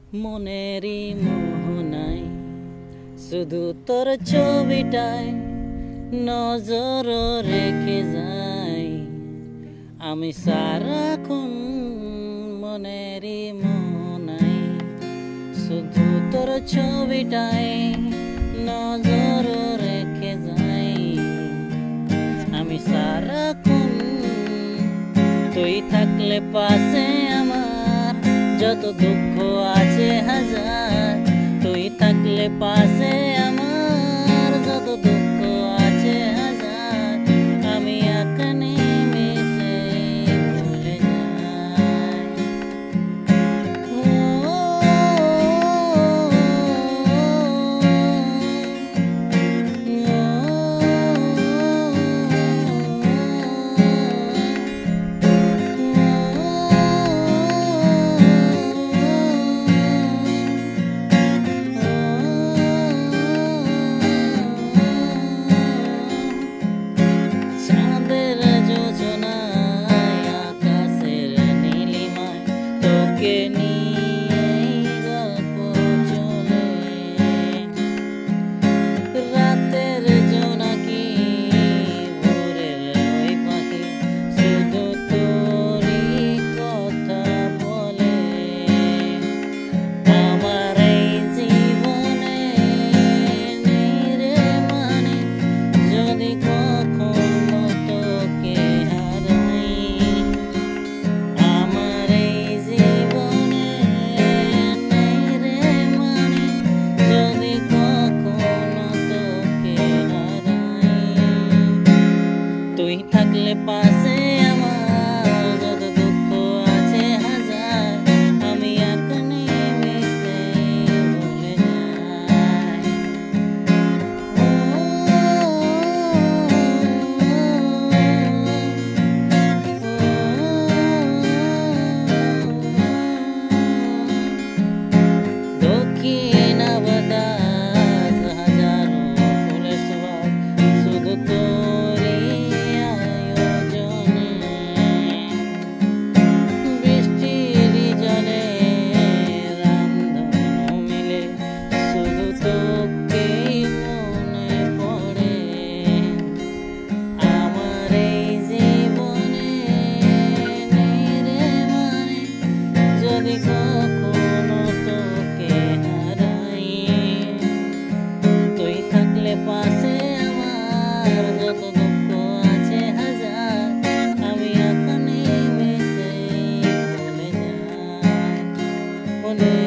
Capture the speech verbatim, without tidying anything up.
মনেরই মোহনায় শুধু তোর ছবিটায় নজর রেখে যাই আমি সারাক্ষণ। মনেরই মোহনায় শুধু তোর ছবিটায় নজর রেখে যাই আমি সারাক্ষণ। তুই থাকলে পাশে আমার যত দুঃখ আছে হাজার, তুই থাকলে পাশে আমার যত দুঃখ আছে হাজার, আমি এখানে মিশে ভুলে যাই। তুই থাকলে পাশে আমার যত দুঃখ আছে হাজার, আমি এখানে মিশে ভুলে যাই। দক্ষিণ বাতাস হাজারো ফুলের সুবাস শুধু তোর পাশে আমার যত দুঃখ আছে হাজার, আমি এখানে মিশে ভুলে যাই।